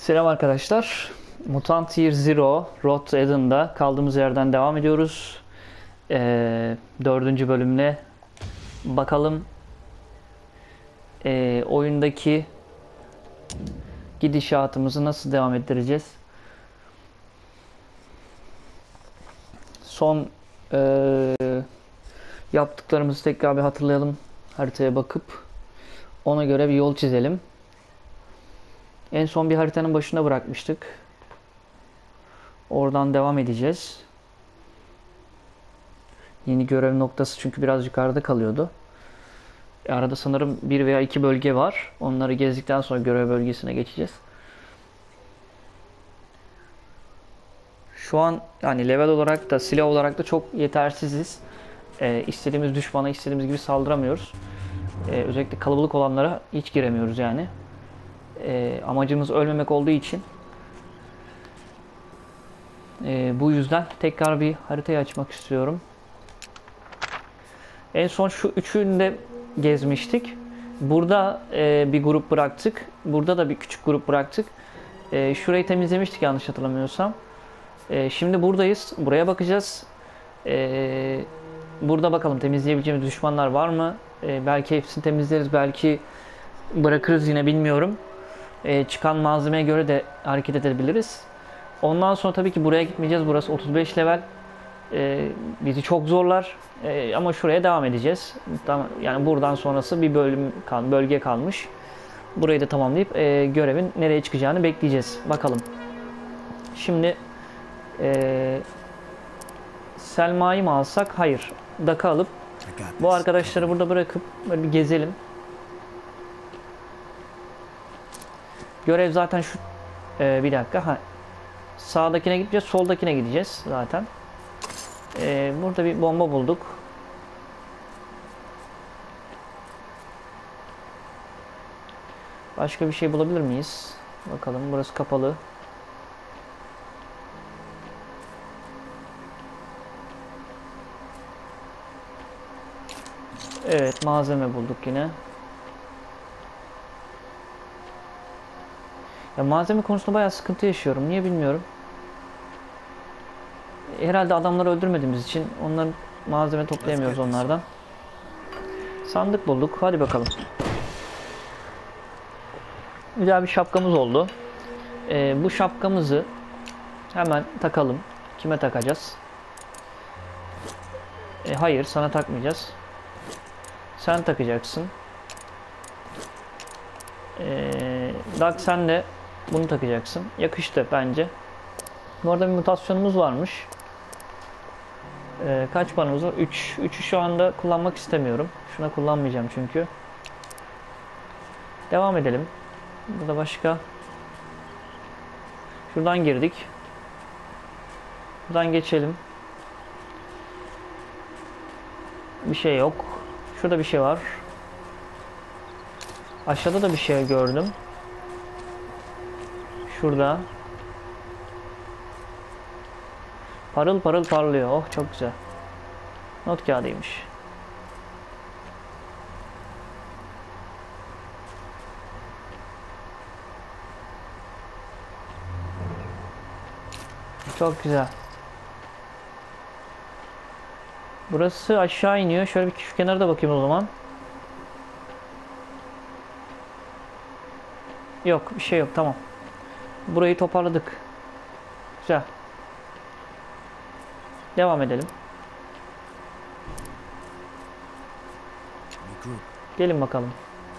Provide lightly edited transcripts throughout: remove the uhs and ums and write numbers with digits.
Selam arkadaşlar. Mutant Year Zero Road to Eden'da kaldığımız yerden devam ediyoruz. Dördüncü bölümle bakalım oyundaki gidişatımızı nasıl devam ettireceğiz. Son yaptıklarımızı tekrar bir hatırlayalım. Haritaya bakıp ona göre bir yol çizelim. En son bir haritanın başına bırakmıştık. Oradan devam edeceğiz. Yeni görev noktası çünkü biraz yukarıda kalıyordu. Arada sanırım bir veya iki bölge var. Onları gezdikten sonra görev bölgesine geçeceğiz. Şu an yani level olarak da silah olarak da çok yetersiziz. İstediğimiz düşmana istediğimiz gibi saldıramıyoruz. Özellikle kalabalık olanlara hiç giremiyoruz yani. Amacımız ölmemek olduğu için bu yüzden tekrar bir haritayı açmak istiyorum. En son şu üçünü de gezmiştik. Burada bir grup bıraktık. Burada da bir küçük grup bıraktık. Şurayı temizlemiştik yanlış hatırlamıyorsam. Şimdi buradayız. Buraya bakacağız. Burada bakalım temizleyebileceğimiz düşmanlar var mı? Belki hepsini temizleriz. Belki bırakırız yine bilmiyorum. Çıkan malzemeye göre de hareket edebiliriz. Ondan sonra tabii ki buraya gitmeyeceğiz. Burası 35 level. Bizi çok zorlar. Ama şuraya devam edeceğiz. Yani buradan sonrası bir bölge kalmış. Burayı da tamamlayıp görevin nereye çıkacağını bekleyeceğiz. Bakalım. Şimdi Selma'yı mı alsak? Hayır. Dak'ı alıp bu arkadaşları burada bırakıp böyle bir gezelim. Görev zaten şu. Bir dakika. Sağdakine gideceğiz. Soldakine gideceğiz zaten. Burada bir bomba bulduk. Başka bir şey bulabilir miyiz? Bakalım, burası kapalı. Evet, malzeme bulduk yine. Ya malzeme konusunda bayağı sıkıntı yaşıyorum. Niye bilmiyorum. Herhalde adamları öldürmediğimiz için onların malzeme toplayamıyoruz onlardan. Sandık bulduk. Hadi bakalım. Güzel bir şapkamız oldu. Bu şapkamızı hemen takalım. Kime takacağız? Hayır, sana takmayacağız. Sen takacaksın. Dark, sen de bunu takacaksın. Yakıştı bence. Bu arada bir mutasyonumuz varmış. Kaç paramız var? 3. 3'ü şu anda kullanmak istemiyorum. Şuna kullanmayacağım çünkü. Devam edelim. Burada başka. Şuradan girdik. Buradan geçelim. Bir şey yok. Şurada bir şey var. Aşağıda da bir şey gördüm. Şurada. Parıl parıl parlıyor. Oh, çok güzel. Not kağıdıymış. Çok güzel. Burası aşağı iniyor. Şöyle bir şu kenara da bakayım o zaman. Yok, bir şey yok. Tamam. Burayı toparladık. Güzel. Devam edelim. Gelin bakalım.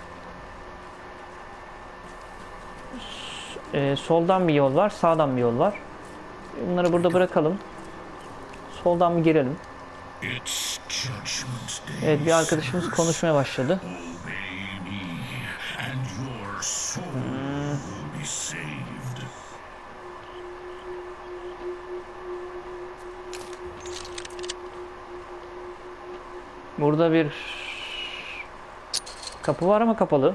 Soldan bir yol var, sağdan bir yol var. Bunları burada bırakalım. Soldan bir girelim. Evet, bir arkadaşımız konuşmaya başladı. Burada bir kapı var ama kapalı.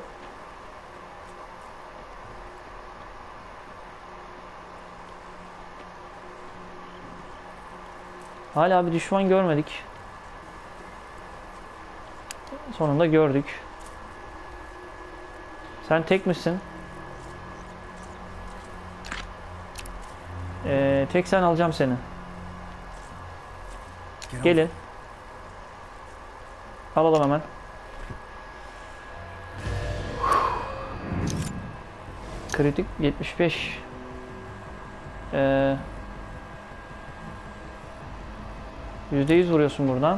Hala bir düşman görmedik. Sonunda gördük. Sen tek misin? Tek sen alacağım seni. Gelin. Alalım hemen. Kritik 75. %100 vuruyorsun buradan.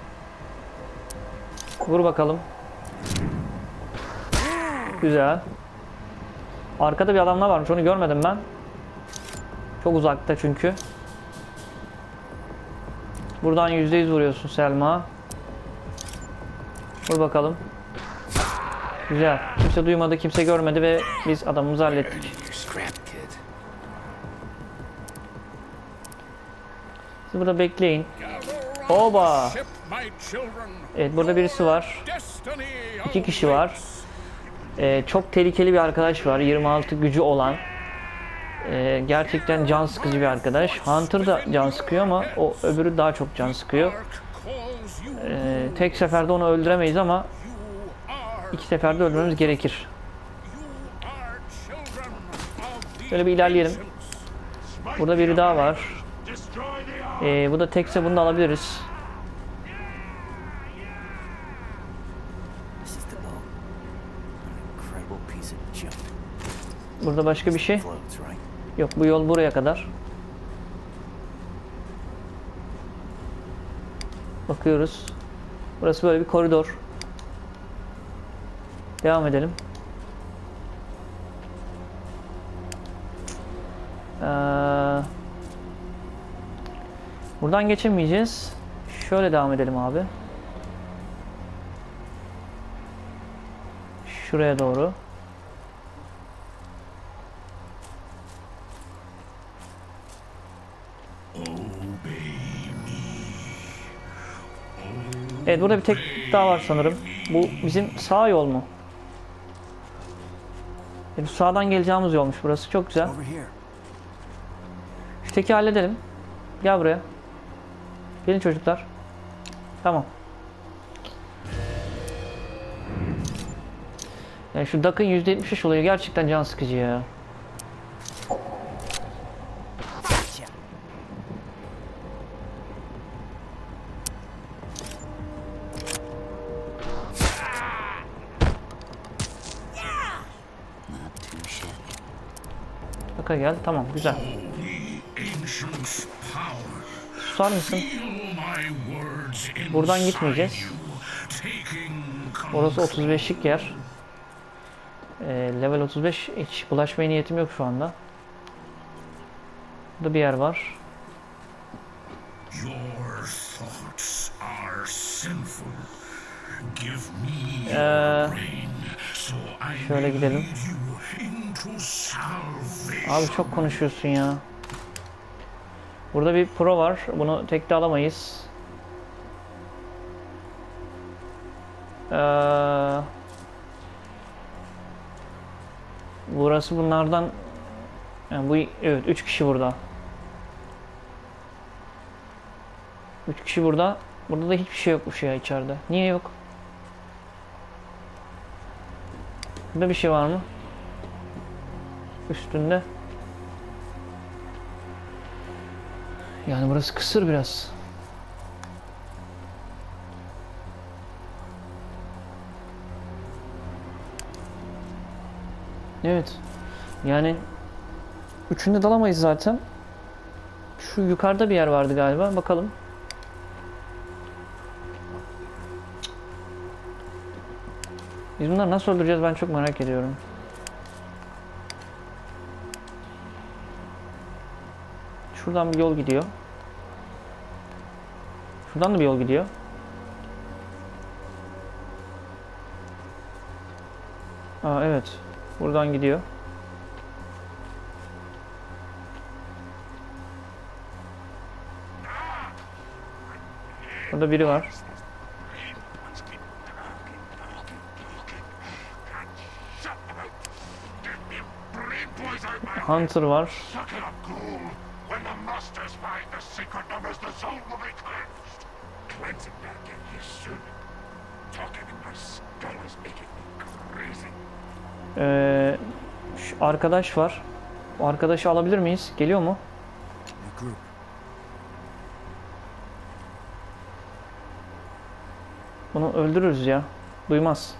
Vur bakalım. Güzel. Arkada bir adamlar varmış. Onu görmedim ben. Çok uzakta çünkü. Buradan %100 vuruyorsun Selma. Vur bakalım. Güzel. Kimse duymadı, kimse görmedi ve biz adamımızı hallettik. Siz burada bekleyin. Oba! Evet, burada birisi var. 2 kişi var. Çok tehlikeli bir arkadaş var. 26 gücü olan. Gerçekten can sıkıcı bir arkadaş. Hunter da can sıkıyor ama o öbürü daha çok can sıkıyor. Tek seferde onu öldüremeyiz ama 2 seferde öldürmemiz gerekir. Şöyle bir ilerleyelim. Burada biri daha var. Bu da tekse, bunu da alabiliriz. Burada başka bir şey yok. Bu yol buraya kadar. Bakıyoruz. Burası böyle bir koridor. Devam edelim. Buradan geçemeyeceğiz. Şöyle devam edelim abi. Şuraya doğru. Evet, burada bir tek daha var sanırım. Bu bizim sağ yol mu? Sağdan geleceğimiz yolmuş burası. Çok güzel. Şu teki halledelim. Gel buraya. Gelin çocuklar. Tamam. Yani şu Duck'ın %75 olayı gerçekten can sıkıcı ya. Duck'a gel. Tamam, güzel. Susar mısın? Buradan gitmeyeceğiz. Orası 35'lik yer. Level 35. Hiç bulaşmaya niyetim yok şu anda. Burada bir yer var. Şöyle gidelim. Abi çok konuşuyorsun ya. Burada bir pro var. Bunu tekte alamayız. Burası bunlardan. Yani bu, evet, 3 kişi burada. 3 kişi burada. Burada da hiçbir şey yokmuş ya içeride. Niye yok? Burada bir şey var mı? Üstünde. Yani burası kısır biraz. Evet. Yani üçünde dalamayız zaten. Şu yukarıda bir yer vardı galiba. Bakalım. Biz bunları nasıl öldüreceğiz, ben çok merak ediyorum. Şuradan bir yol gidiyor. Şuradan da bir yol gidiyor. Aa, evet. Buradan gidiyor. Burada biri var. Hunter var. Şu arkadaş var. O arkadaşı alabilir miyiz? Geliyor mu? group. Bunu öldürürüz ya. Duymaz.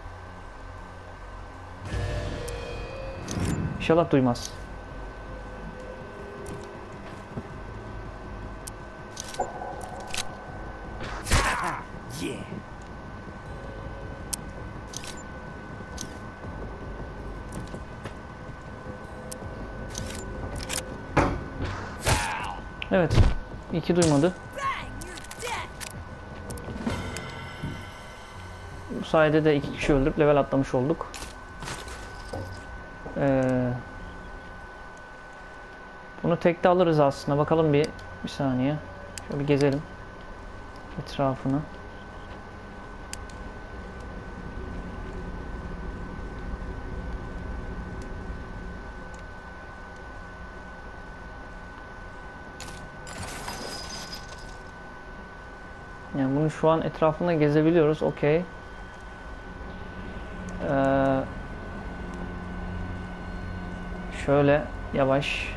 İnşallah duymaz. Yeah. Evet. İyi ki duymadı. Bu sayede de 2 kişi öldürüp level atlamış olduk. Bunu tekte alırız aslında. Bakalım bir saniye. Şöyle bir gezelim etrafını. Yani bunu şu an etrafında gezebiliyoruz. Okey. Şöyle yavaş.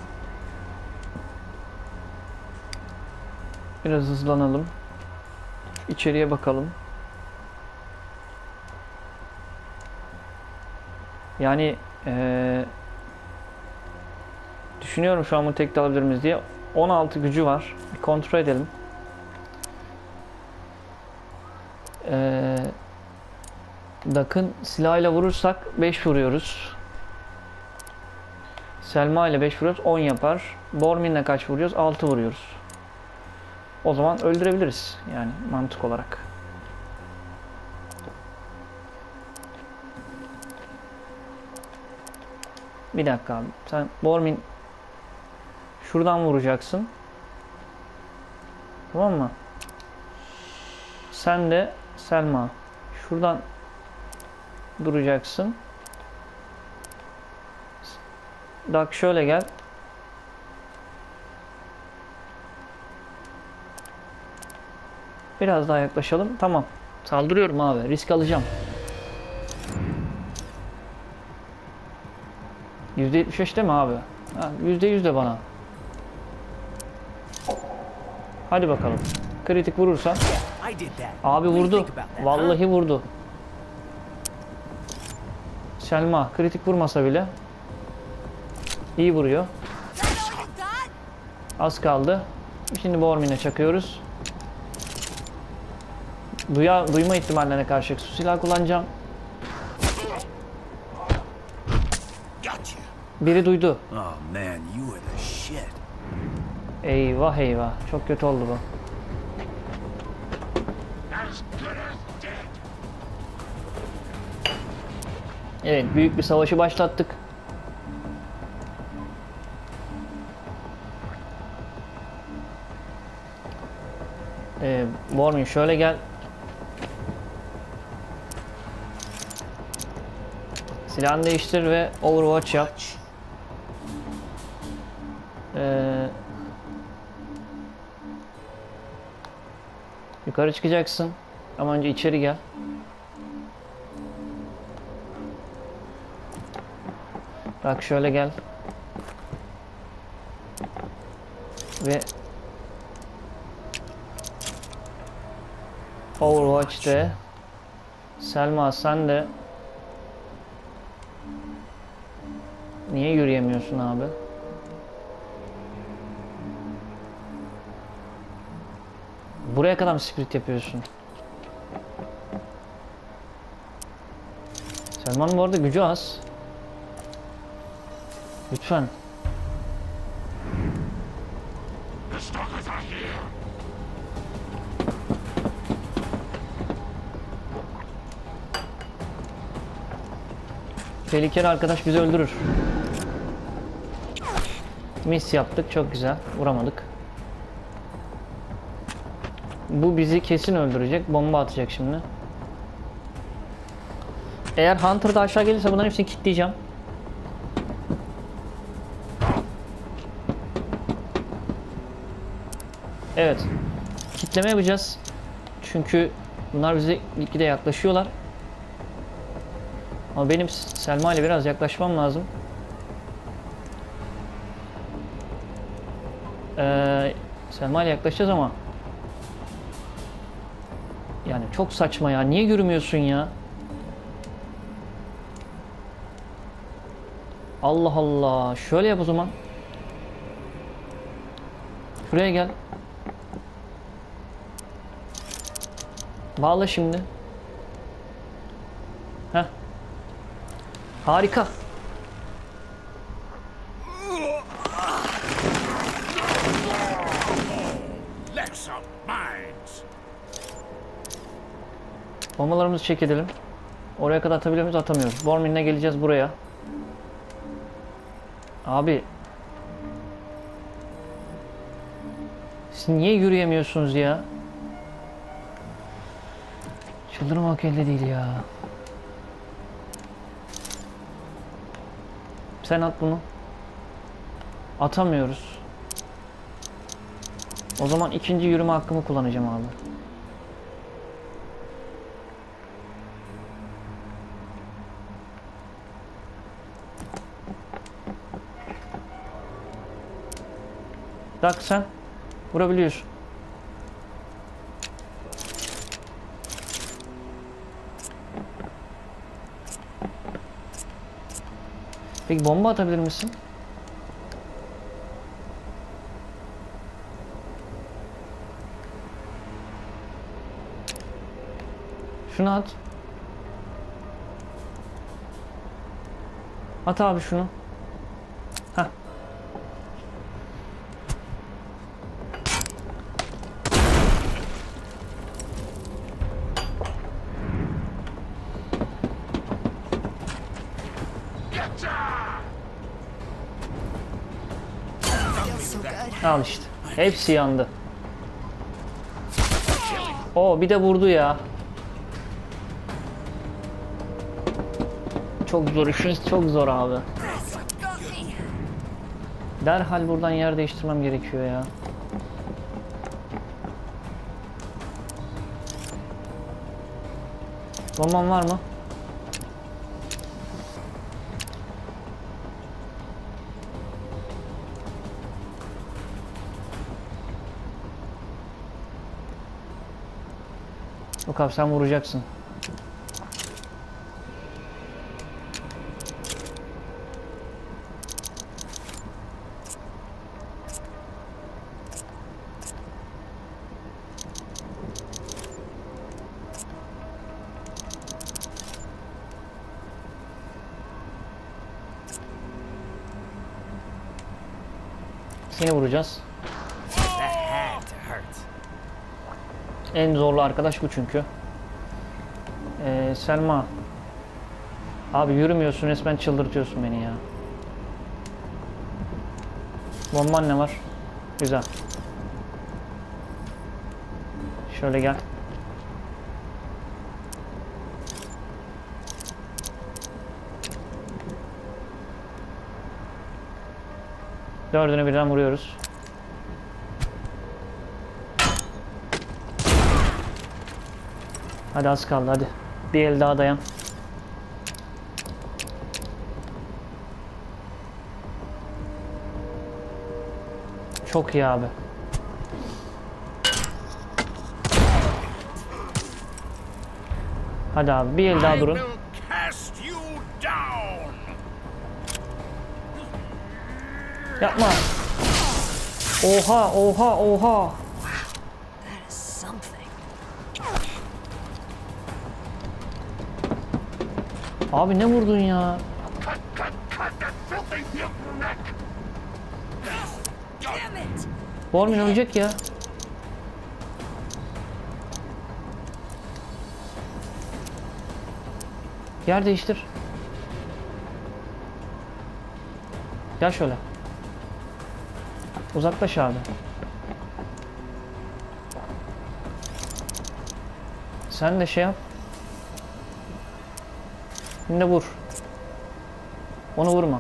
Biraz hızlanalım. İçeriye bakalım. Yani düşünüyorum şu an bunu tekte alabilir miyiz diye. 16 gücü var. Bir kontrol edelim. Duck'ın silahıyla vurursak 5 vuruyoruz. Selma ile 5 vuruyoruz. 10 yapar. Bormin'le kaç vuruyoruz? 6 vuruyoruz. O zaman öldürebiliriz. Yani mantık olarak. Bir dakika abi. Sen Bormin şuradan vuracaksın. Tamam mı? Sen de Selma şuradan duracaksın. Duck şöyle gel. Biraz daha yaklaşalım. Tamam. Saldırıyorum abi. Risk alacağım. %75 değil mi abi? Ha, %100 de bana. Hadi bakalım. Kritik vurursan. Abi vurdu. Vallahi vurdu. Selma kritik vurmasa bile iyi vuruyor. Az kaldı. Şimdi Bormin'e çakıyoruz. Duyma ihtimallerine karşı su silah kullanacağım. Biri duydu. Eyvah eyvah. Çok kötü oldu bu. Evet, büyük bir savaşı başlattık. Bormin şöyle gel. Silahını değiştir ve Overwatch yap. Yukarı çıkacaksın. Ama önce içeri gel. Bak şöyle gel. Ve Overwatch'te Selma sen de niye yürüyemiyorsun abi? Buraya kadar mı sprint yapıyorsun? Selman'ın bu arada gücü az. Lütfen. Tehlikeli arkadaş bizi öldürür. Miss yaptık. Çok güzel. Vuramadık. Bu bizi kesin öldürecek. Bomba atacak şimdi. Eğer Hunter da aşağı gelirse bunların hepsini kilitleyeceğim. Evet. Kitleme yapacağız. Çünkü bunlar bize gitgide yaklaşıyorlar. Ama benim Selma ile biraz yaklaşmam lazım. Selma ile yaklaşacağız ama yani çok saçma ya. Niye yürümüyorsun ya? Allah Allah. Şöyle yap o zaman. Şuraya gel. Bağla şimdi. Heh. Harika. Lex of mines. Bombalarımızı çek edelim. Oraya kadar atabiliyor muyuz? Atamıyoruz. Bormin'le geleceğiz buraya. Abi. Siz niye yürüyemiyorsunuz ya? Çıldırmak elde değil ya. Sen at bunu. Atamıyoruz. O zaman ikinci yürüme hakkımı kullanacağım abi. Tak sen. Vurabiliyorsun. Peki bomba atabilir misin? Şunu at. At abi şunu. Heh. Al işte. Hepsi yandı. O bir de vurdu ya. Çok zor işiniz, çok zor abi. Derhal buradan yer değiştirmem gerekiyor ya. Bomban var mı? Yok abi sen vuracaksın. Seni vuracağız. That had to hurt. En zorlu arkadaş bu çünkü. Selma. Abi yürümüyorsun, resmen çıldırtıyorsun beni ya. Bomban ne var? Güzel. Şöyle gel. Dördünü birden vuruyoruz. Hadi az kaldı hadi. Bir el daha dayan. Çok iyi abi. Hadi abi bir el daha durun. Cast you down. Yapma. Oha oha oha. That is something. Abi ne vurdun ya? Damn it! Bormin ölecek ya. Yer değiştir. Gel şöyle. Uzaklaş abi. Sen de şey yap. Şimdi vur. Onu vurma.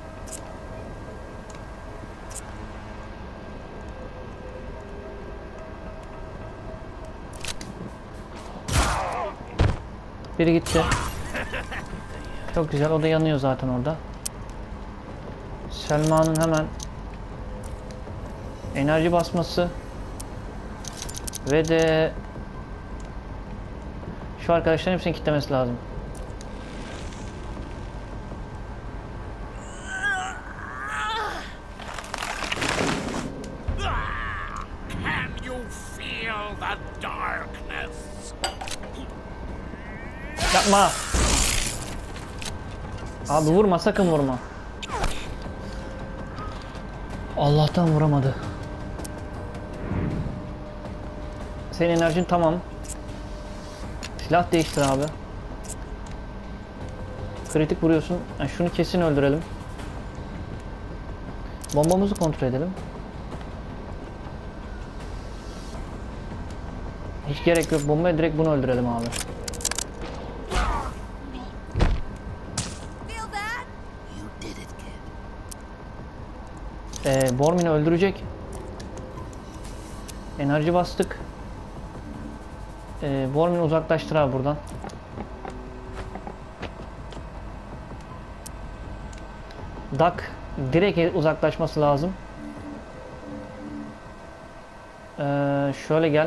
Biri gitti. Çok güzel. O da yanıyor zaten orada. Selma'nın hemen Enerji basması. Ve de şu arkadaşların hepsini kilitlemesi lazım. Can you feel the darkness? Yapma. Abi vurma, sakın vurma. Allah'tan vuramadı. Senin enerjin tamam. Silah değiştir abi. Kritik vuruyorsun. Yani şunu kesin öldürelim. Bombamızı kontrol edelim. Hiç gerek yok. Bombaya direkt bunu öldürelim abi. Feel that? You did it, kid. Bormin'i öldürecek. Enerji bastık. Bormin'i uzaklaştır abi buradan. Duck direkt uzaklaşması lazım. Şöyle gel.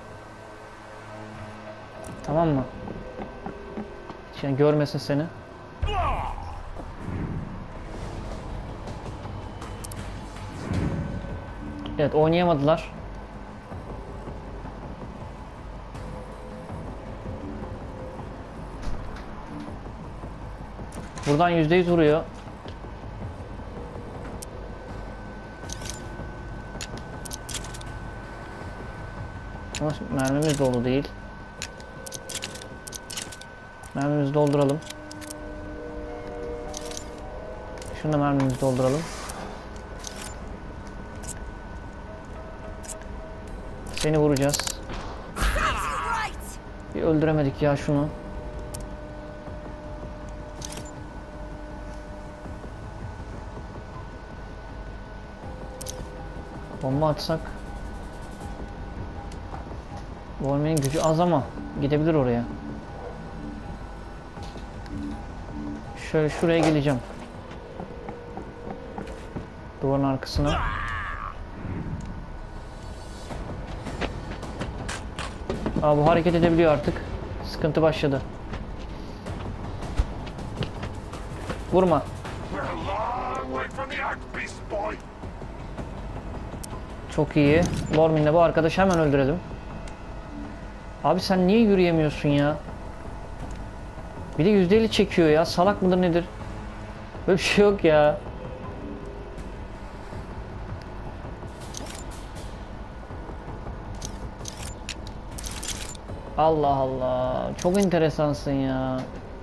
Tamam mı? Şimdi görmesin seni. Evet, oynayamadılar. Buradan %100 vuruyor. Ama mermimiz dolu değil. Mermimizi dolduralım. Şunu da mermimizi dolduralım. Seni vuracağız. Bir öldüremedik ya şunu. Bomba atsak. Bormin'in gücü az ama gidebilir oraya. Şöyle şuraya geleceğim. Duvarın arkasına. Aa, bu hareket edebiliyor artık. Sıkıntı başladı. Vurma. Çok iyi. Bormin'le bu arkadaşı hemen öldürelim. Abi sen niye yürüyemiyorsun ya? Bir de %50 çekiyor ya. Salak mıdır nedir? Böyle bir şey yok ya. Allah Allah. Çok enteresansın ya.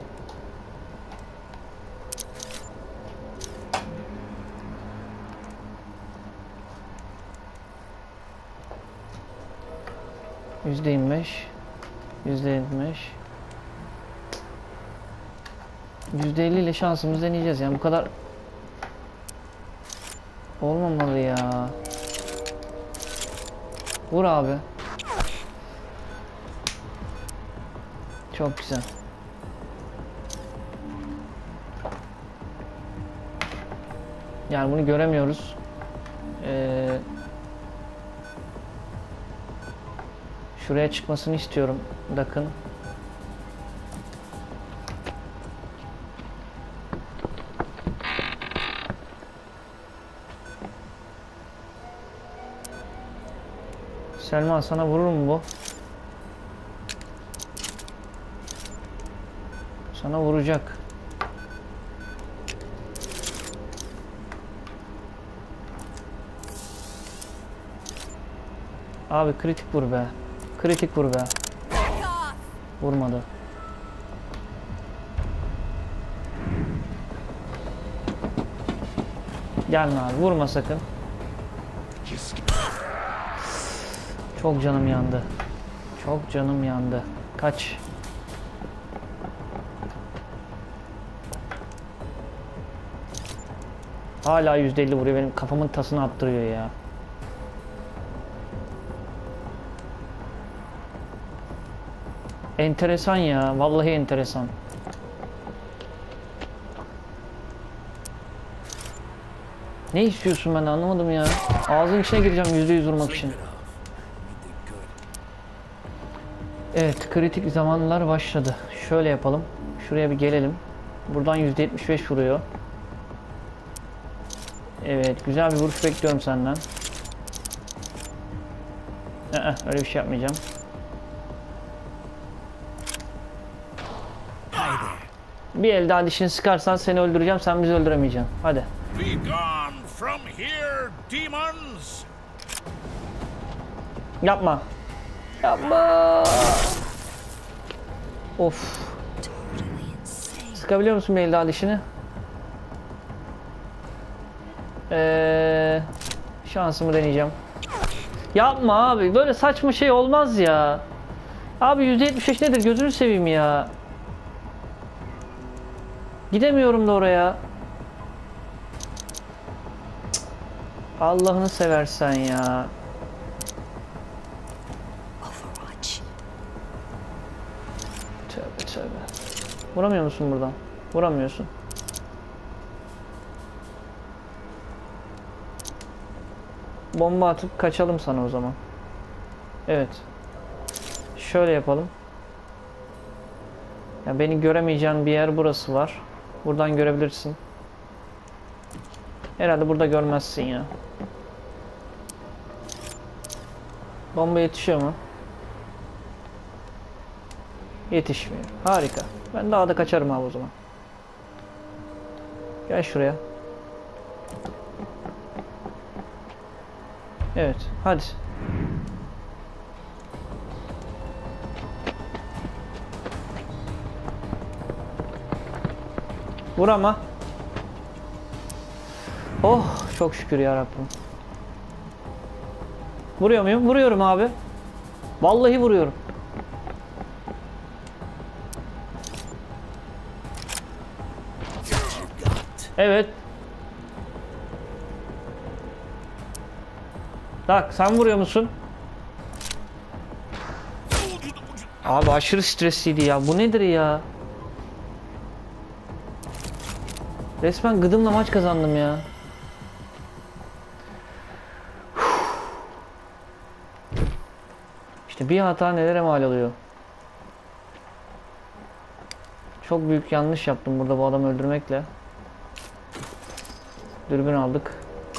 %25, %75, %50 ile şansımızı deneyeceğiz yani bu kadar olmamalı ya. Vur abi. Çok güzel. Yani bunu göremiyoruz. Şuraya çıkmasını istiyorum. Bakın. Selma, sana vurur mu bu? Sana vuracak. Abi kritik vur be. Kritik vur be. Vurmadı. Gelme abi, vurma sakın. Çok canım yandı. Çok canım yandı. Kaç. Hala %50 vuruyor. Benim kafamın tasını attırıyor ya. Enteresan ya. Vallahi enteresan. Ne istiyorsun, ben de anlamadım ya. Ağzın içine gireceğim %100 vurmak için. Evet, kritik zamanlar başladı. Şöyle yapalım. Şuraya bir gelelim. Buradan %75 vuruyor. Evet, güzel bir vuruş bekliyorum senden. Öyle bir şey yapmayacağım. Bir el daha dişini sıkarsan seni öldüreceğim, sen bizi öldüremeyeceksin. Hadi. Be gone from here, demons! Yapma. Yapma. Of. Sıkabiliyor musun bir el daha dişini? Şansımı deneyeceğim. Yapma abi. Böyle saçma şey olmaz ya. Abi %75 nedir? Gözünü seveyim ya. Gidemiyorum da oraya. Allah'ını seversen ya. Overwatch. Tövbe tövbe. Vuramıyor musun buradan? Vuramıyorsun. Bomba atıp kaçalım sana o zaman. Evet. Şöyle yapalım. Ya beni göremeyeceğin bir yer burası var. Buradan görebilirsin. Herhalde burada görmezsin ya. Bomba yetişiyor mu? Yetişmiyor. Harika. Ben daha da kaçarım abi o zaman. Gel şuraya. Evet. Hadi. Vur ama. Oh, çok şükür ya Rabbim. Vuruyor muyum? Vuruyorum abi. Vallahi vuruyorum. Evet. Bak, sen vuruyor musun? Abi aşırı stresliydi ya. Bu nedir ya? Resmen gıdımla maç kazandım ya. İşte bir hata nelere mal oluyor. Çok büyük yanlış yaptım burada bu adamı öldürmekle. Dürbün aldık.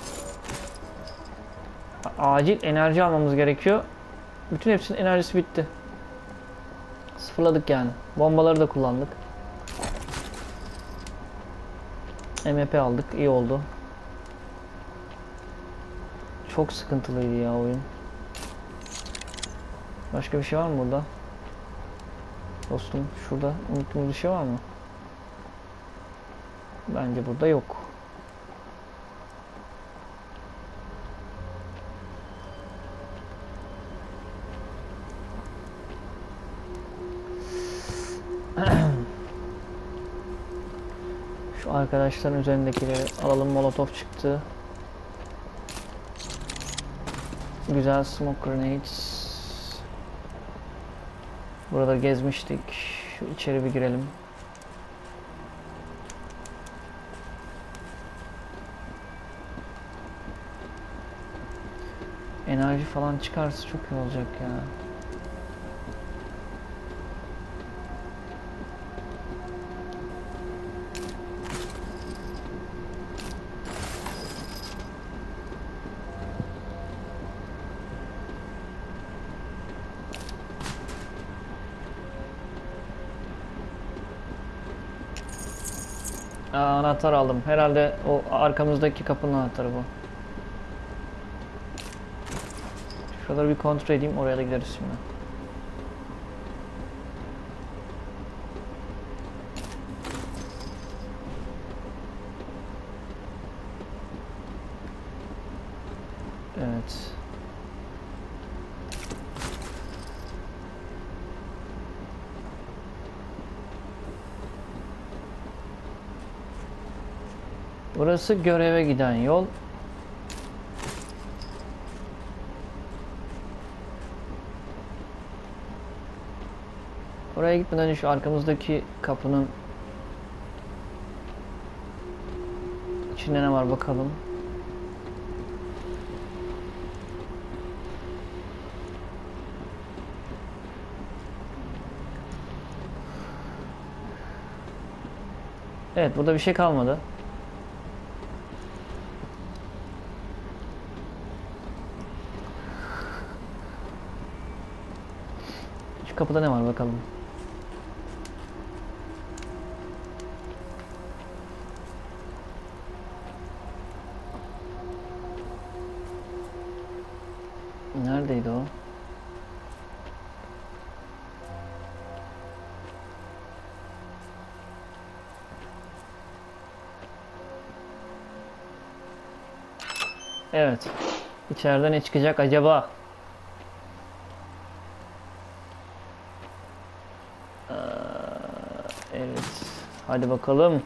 Acil enerji almamız gerekiyor. Bütün hepsinin enerjisi bitti. Sıfırladık yani. Bombaları da kullandık. MP aldık. İyi oldu. Çok sıkıntılıydı ya oyun. Başka bir şey var mı burada? Dostum şurada unuttuğumuz bir şey var mı? Bence burada yok. Şu arkadaşların üzerindekileri alalım. Molotov çıktı. Güzel smoke grenades. Burada gezmiştik. Şu içeri bir girelim. Enerji falan çıkarsa çok iyi olacak ya. Anahtar aldım. Herhalde o arkamızdaki kapının anahtarı bu. Şuraları bir kontrol edeyim. Oraya da gideriz şimdi. Evet. Burası göreve giden yol. Oraya gitmeden önce şu arkamızdaki kapının içinde ne var bakalım. Evet, burada bir şey kalmadı. Şu kapıda ne var bakalım. Neredeydi o? Evet. İçeriden ne çıkacak acaba? Evet. Hadi bakalım.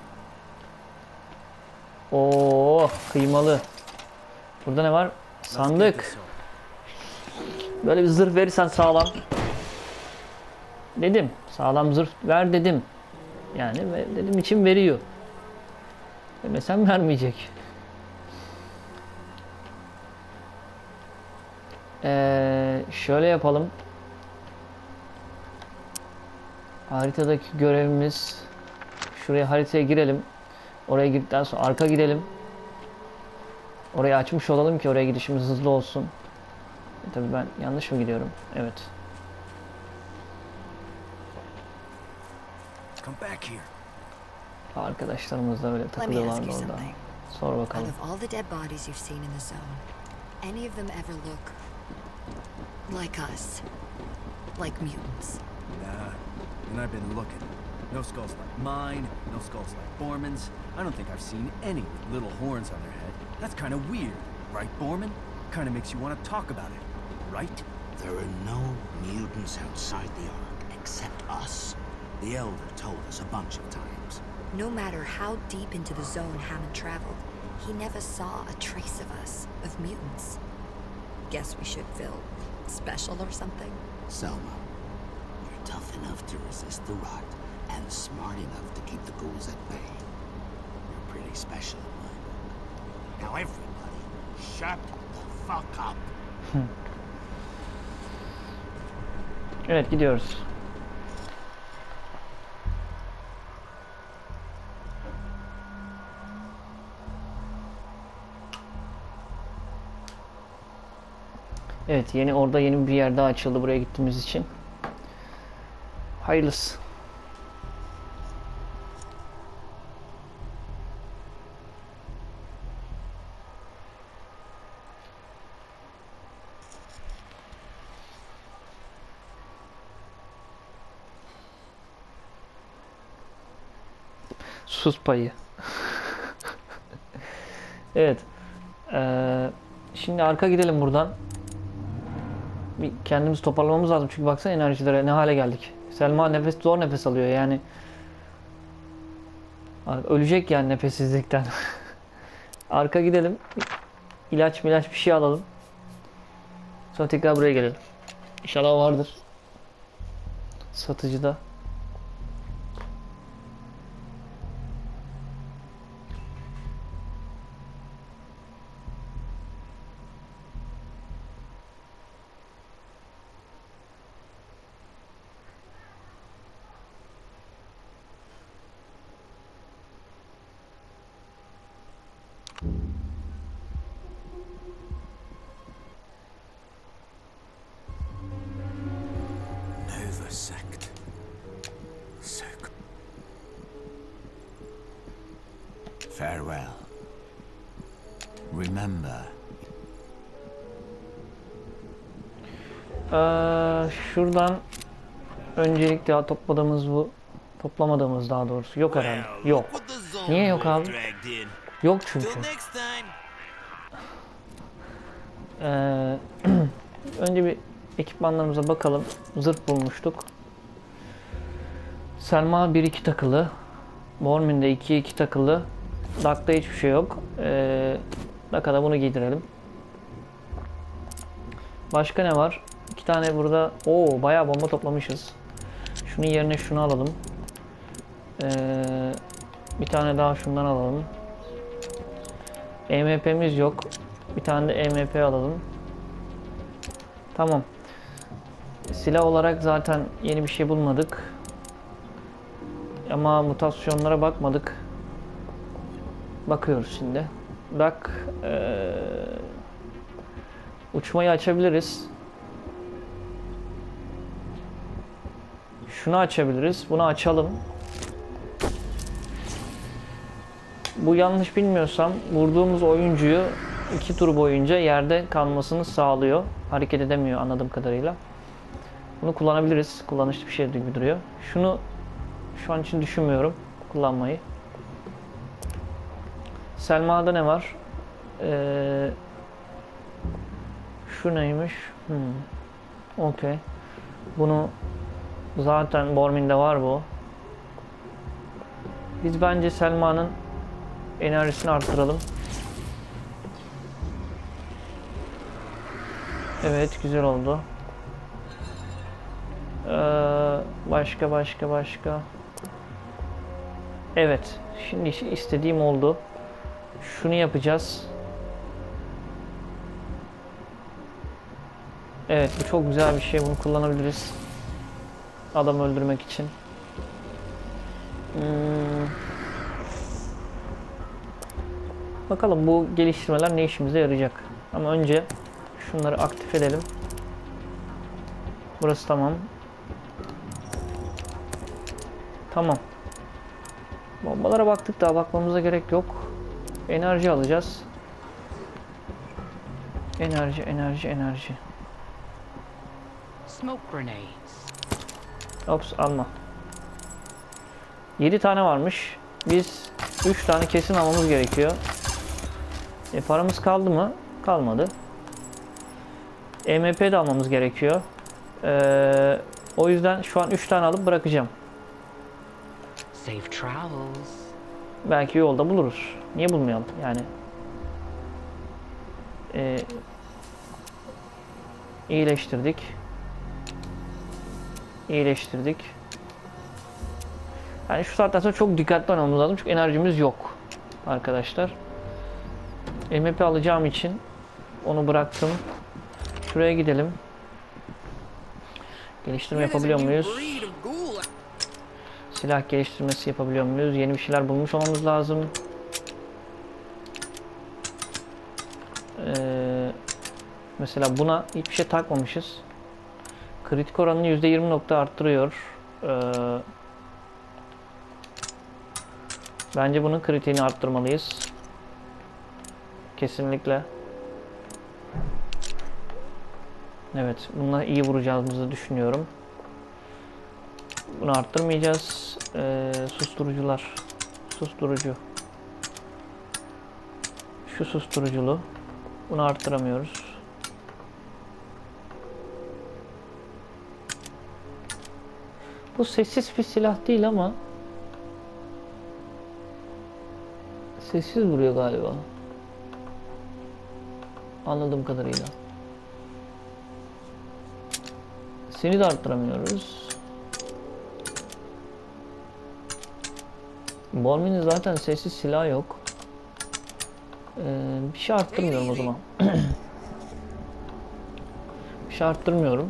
Oo, kıymalı. Burada ne var? Sandık. Böyle bir zırh verirsen sağlam. Dedim. Sağlam zırh ver dedim. Yani dedim için veriyor. Demesem vermeyecek. Şöyle yapalım. Haritadaki görevimiz, şuraya haritaya girelim. Oraya girdikten sonra arka gidelim. Orayı açmış olalım ki oraya gidişimiz hızlı olsun. Tabii ben yanlış mı gidiyorum? Evet. Come back here. Arkadaşlarımız da böyle Let me ask takılıyorlardı you orada. something. Sor Out bakalım. of all the dead bodies you've seen in the zone, any of them ever look like us? Like mutants? Nah, and I've been looking. No skulls like mine, no skulls like Borman's. I don't think I've seen any with little horns on their head. That's kind of weird, right, Borman? Kind of makes you want to talk about it, right? There are no mutants outside the Ark except us. The Elder told us a bunch of times. No matter how deep into the zone Hammond traveled, he never saw a trace of us, of mutants. Guess we should feel special or something? Selma, you're tough enough to resist the rot, and smart enough to keep the ghouls at bay. You're pretty special in my book. Now everybody, shut the fuck up. Evet, gidiyoruz. Evet, orada yeni bir yer daha açıldı buraya gittiğimiz için. Hayırlısı. Sus payı. Evet. Şimdi arka gidelim buradan. Bir kendimizi toparlamamız lazım. Çünkü baksana enerjilere ne hale geldik. Selma zor nefes alıyor yani. Ölecek yani nefessizlikten. Arka gidelim. İlaç bir şey alalım. Sonra tekrar buraya gelelim. İnşallah vardır. Satıcıda. Nova sect. Farewell. Remember. Şuradan öncelikle toplamadığımız daha doğrusu yok herhalde. Yok. Niye yok abi? Yok çünkü. Önce bir ekipmanlarımıza bakalım. Zırh bulmuştuk. Selma 1-2 takılı. Bormin'de 2-2 takılı. Dark'ta hiçbir şey yok. Daka'da bunu giydirelim. Başka ne var? 2 tane burada. Oo, bayağı bomba toplamışız. Şunun yerine şunu alalım. Bir tane daha şundan alalım. EMP'miz yok. Bir tane de EMP alalım. Tamam. Silah olarak zaten yeni bir şey bulmadık. Ama mutasyonlara bakmadık. Bakıyoruz şimdi. Bak, uçmayı açabiliriz. Şunu açabiliriz. Bunu açalım. Bu, yanlış bilmiyorsam, vurduğumuz oyuncuyu 2 tur boyunca yerde kalmasını sağlıyor. Hareket edemiyor anladığım kadarıyla. Bunu kullanabiliriz. Kullanışlı bir şey gibi duruyor. Şunu şu an için düşünmüyorum kullanmayı. Selma'da ne var? Şu neymiş? Okey. Bunu zaten Bormin'de var bu. Biz bence Selma'nın enerjisini arttıralım. Evet, güzel oldu. Başka. Evet. Şimdi istediğim oldu. Şunu yapacağız. Evet, bu çok güzel bir şey. Bunu kullanabiliriz. Adam öldürmek için. Bakalım bu geliştirmeler ne işimize yarayacak. Ama önce şunları aktif edelim. Burası tamam. Tamam. Bombalara baktık, daha bakmamıza gerek yok. Enerji alacağız. Enerji. Smoke grenades. Ops, alma. 7 tane varmış. Biz 3 tane kesin almamız gerekiyor. Paramız kaldı mı? Kalmadı. EMP de almamız gerekiyor. O yüzden şu an 3 tane alıp bırakacağım. Safe travels. Belki yolda buluruz. Niye bulmayalım yani? İyileştirdik. Yani şu saatten sonra çok dikkatli olmamız lazım çünkü enerjimiz yok arkadaşlar. MP alacağım için onu bıraktım. Şuraya gidelim. Geliştirme yapabiliyor muyuz? Silah geliştirmesi yapabiliyor muyuz? Yeni bir şeyler bulmuş olmamız lazım. Mesela buna hiçbir şey takmamışız. Kritik oranını %20 arttırıyor. Bence bunun kritiğini arttırmalıyız. Kesinlikle. Evet, bununla iyi vuracağımızı düşünüyorum. Bunu arttırmayacağız. Susturucular. Susturucu. Şu susturuculu. Bunu arttıramıyoruz. Bu sessiz bir silah değil ama sessiz vuruyor galiba. Anladığım kadarıyla. Seni de arttıramıyoruz. Bormin'in zaten sessiz silah yok. Bir şey arttırmıyorum o zaman. Bir şey arttırmıyorum.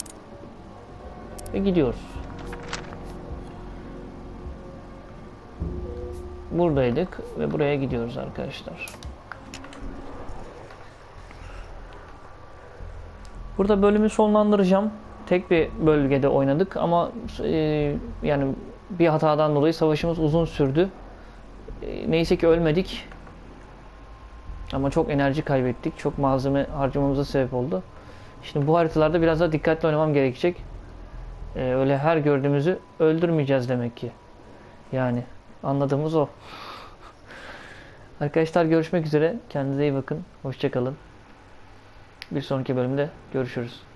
Ve gidiyoruz. Buradaydık ve buraya gidiyoruz arkadaşlar. Burada bölümü sonlandıracağım. Tek bir bölgede oynadık ama yani bir hatadan dolayı savaşımız uzun sürdü. Neyse ki ölmedik. Ama çok enerji kaybettik. Çok malzeme harcamamıza sebep oldu. Şimdi bu haritalarda biraz daha dikkatli oynamam gerekecek. Öyle her gördüğümüzü öldürmeyeceğiz demek ki. Yani anladığımız o. Arkadaşlar, görüşmek üzere. Kendinize iyi bakın. Hoşça kalın. Bir sonraki bölümde görüşürüz.